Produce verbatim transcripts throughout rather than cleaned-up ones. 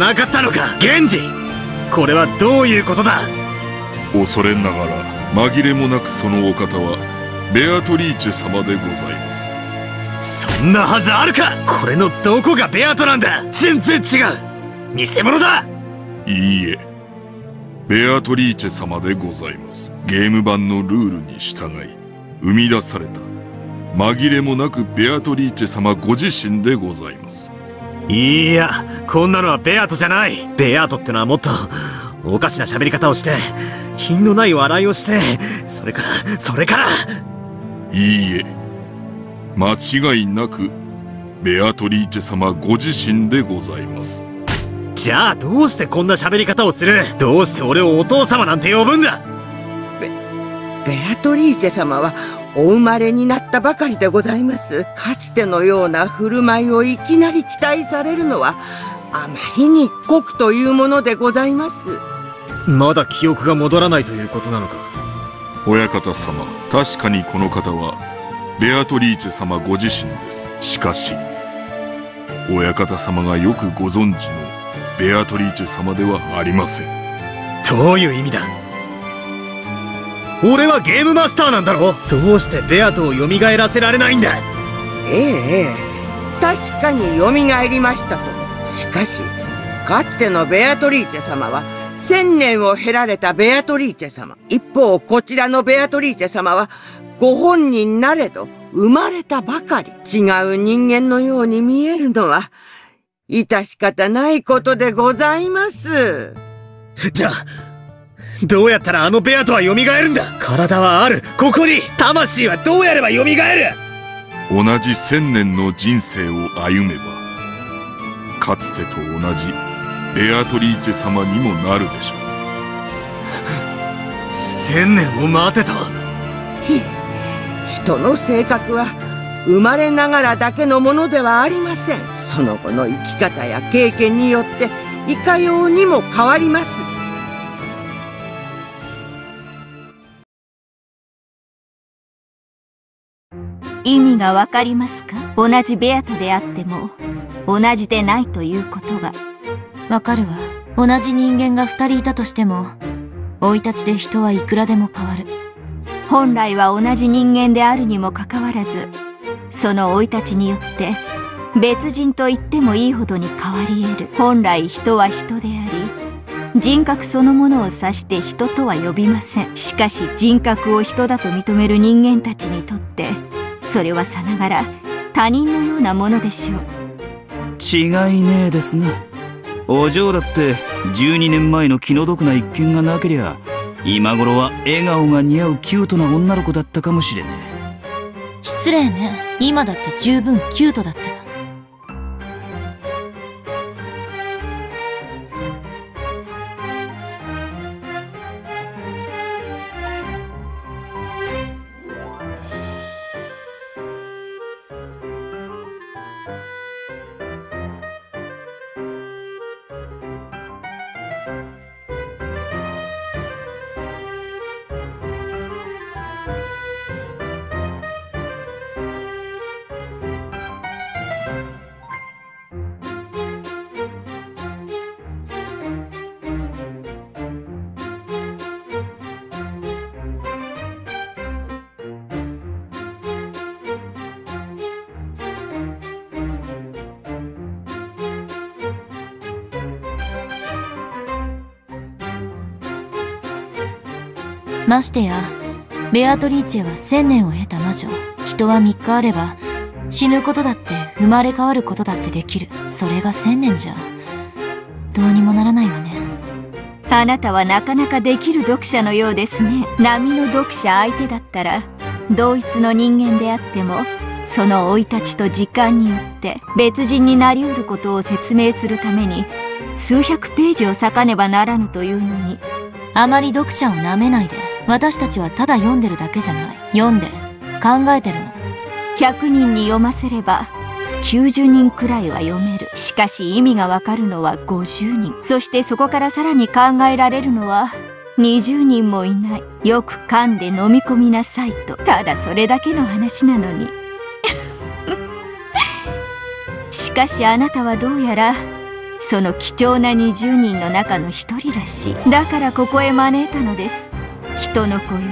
なかったのか。源氏、これはどういうことだ。 恐れながら紛れもなくそのお方はベアトリーチェ様でございます。 そんなはずあるか。これのどこがベアトなんだ。全然違う、偽物だ。 いいえ、ベアトリーチェ様でございます。ゲーム版のルールに従い生み出された紛れもなくベアトリーチェ様ご自身でございます。 いや、こんなのはベアトじゃない。ベアトってのはもっとおかしな喋り方をして、品のない笑いをして、それからそれからいいえ、間違いなくベアトリーチェ様ご自身でございます。 じゃあどうしてこんな喋り方をする。どうして俺をお父様なんて呼ぶんだ。 ベベアトリーチェ様はお生まれになったばかりでございます。かつてのような振る舞いをいきなり期待されるのはあまりに酷というものでございます。 まだ記憶が戻らないということなのか。 親方様、確かにこの方はベアトリーチェ様ご自身です。しかし親方様がよくご存知のベアトリーチェ様ではありません。 どういう意味だ。俺はゲームマスターなんだろ。どうしてベアトを蘇らせられないんだ。 ええええ、確かに蘇りましたと。しかしかつてのベアトリーチェ様は千年を経られたベアトリーチェ様。一方こちらのベアトリーチェ様はご本人なれど生まれたばかり。違う人間のように見えるのは致し方ないことでございます。 じゃあどうやったらあのベアトは蘇るんだ。体はある、ここに。魂はどうやれば蘇る。 同じ千年の人生を歩めばかつてと同じベアトリーチェ様にもなるでしょう。 千年を待てと。 ひ人の性格は生まれながらだけのものではありません。その後の生き方や経験によっていかようにも変わります。 意味がわかりますか。同じベアトであっても同じでないということが。 わかるわ。同じ人間が二人いたとしても生い立ちで人はいくらでも変わる。 本来は同じ人間であるにもかかわらず、その生い立ちによって別人と言ってもいいほどに変わり得る。本来人は人であり、人格そのものを指して人とは呼びません。しかし人格を人だと認める人間たちにとってそれはさながら他人のようなものでしょう。 違いねえですな。お嬢だってじゅうにねんまえの気の毒な一件がなけりゃ今頃は笑顔が似合うキュートな女の子だったかもしれねえ。 失礼ね。今だって十分キュートだった。ましてやベアトリーチェは千年を経た魔女。人は三日あれば死ぬことだって生まれ変わることだってできる。それが千年じゃどうにもならないわね。 あなたはなかなかできる読者のようですね。並の読者相手だったら同一の人間であってもその生い立ちと時間によって別人になりうることを説明するために数百ページを割かねばならぬというのに。 あまり読者をなめないで。私たちはただ読んでるだけじゃない。読んで考えてるの。 ひゃくにんに読ませればきゅうじゅうにんくらいは読める。しかし意味がわかるのはごじゅうにん。そしてそこからさらに考えられるのはにじゅうにんもいない。よく噛んで飲み込みなさいと。ただそれだけの話なのにしかしあなたはどうやらその貴重なにじゅうにんの中の一人らしい。だからここへ招いたのです。人の子よ。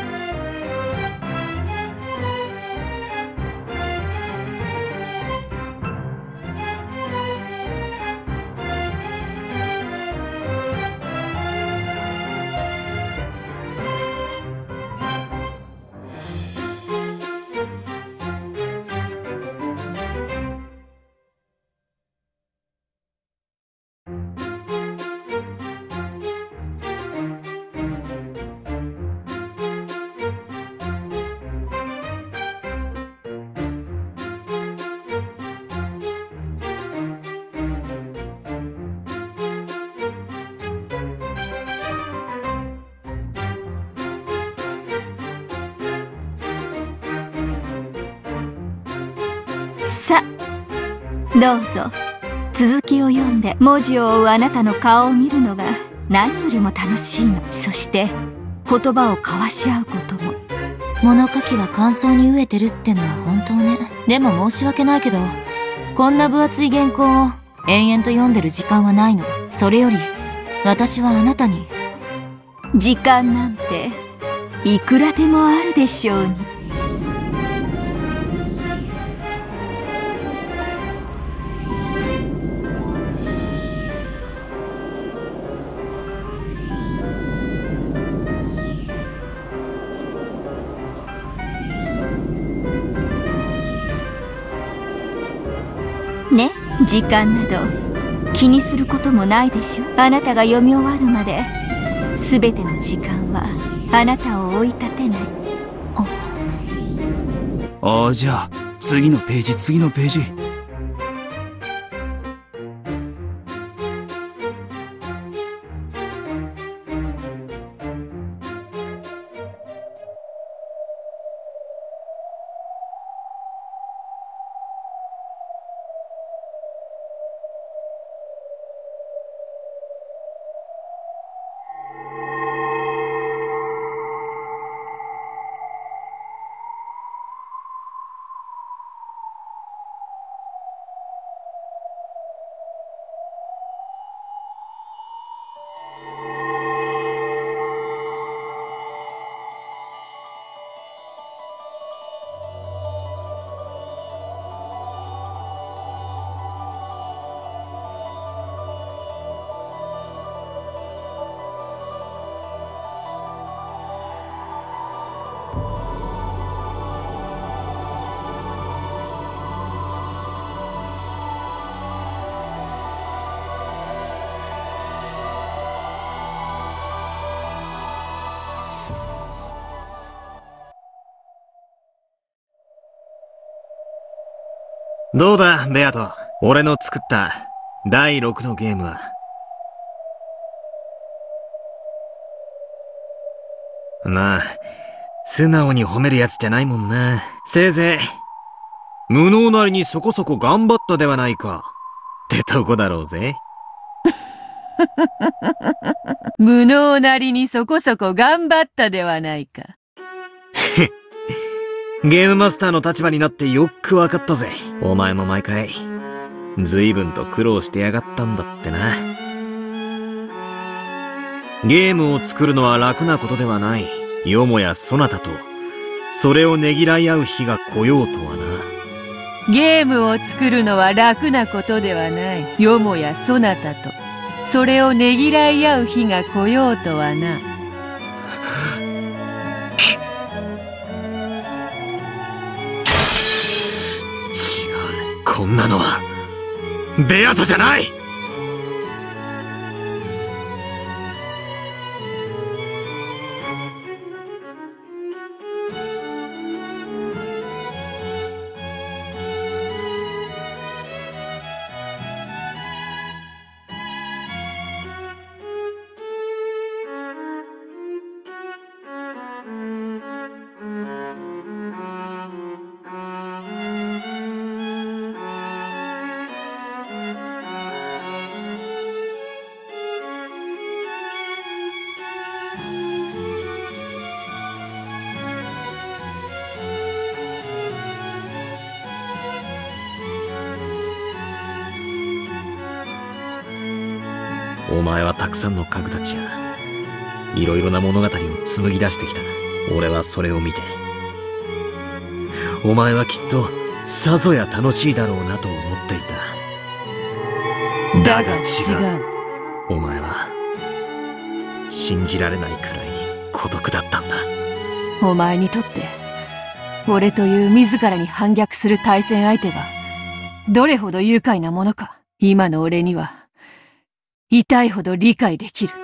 さあ、どうぞ。続きを読んで文字を追うあなたの顔を見るのが何よりも楽しいの。そして言葉を交わし合うことも。 物書きは感想に飢えてるってのは本当ね。でも申し訳ないけど、こんな分厚い原稿を延々と読んでる時間はないの。それより私はあなたに。 時間なんていくらでもあるでしょうに。ね、時間など気にすることもないでしょ。あなたが読み終わるまで全ての時間はあなたを追い立てない。 ああ、じゃあ次のページ次のページ。 どうだ、ベアト。俺の作っただいろくのゲームは。まあ、素直に褒めるやつじゃないもんな。せいぜい、無能なりにそこそこ頑張ったではないか。ってとこだろうぜ。 無能なりにそこそこ頑張ったではないか。 ゲームマスターの立場になってよくわかったぜ。お前も毎回、随分と苦労してやがったんだってな。ゲームを作るのは楽なことではない。よもやそなたと、それをねぎらい合う日が来ようとはな。 ゲームを作るのは楽なことではない。よもやそなたと、それをねぎらい合う日が来ようとはな。 こんなのは、ベアトじゃない！ お前はたくさんの家具たちや、いろいろな物語を紡ぎ出してきた。俺はそれを見て、お前はきっとさぞや楽しいだろうなと思っていた。だが違う。お前は信じられないくらいに孤独だったんだ。 お前にとって俺という自らに反逆する対戦相手がどれほど愉快なものか、今の俺には痛いほど理解できる。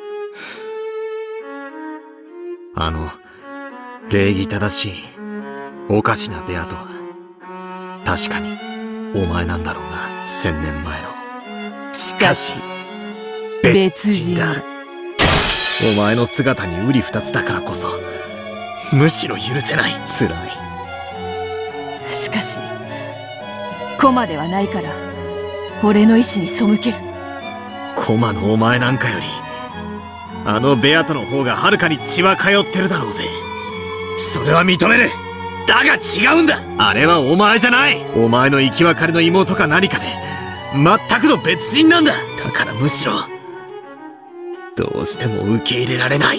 あの礼儀正しいおかしなベアとは確かにお前なんだろうな。千年前の。しかし別人だ。お前の姿に瓜二つだからこそむしろ許せない。辛い。 しかし駒ではないから俺の意志に背ける。 駒のお前なんかよりあのベアとの方がはるかに血は通ってるだろうぜ。それは認める。だが違うんだ。あれはお前じゃない。お前の生き別れの妹か何かで全くの別人なんだ。だからむしろどうしても受け入れられない。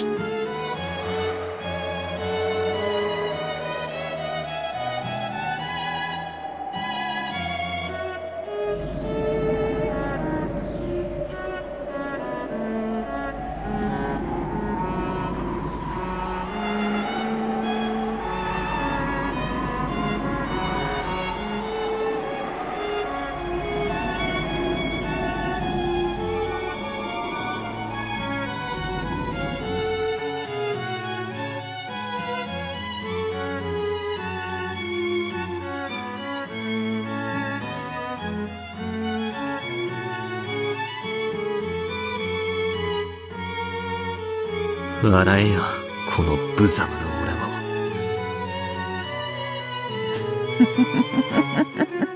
笑えよ、この無様な俺も。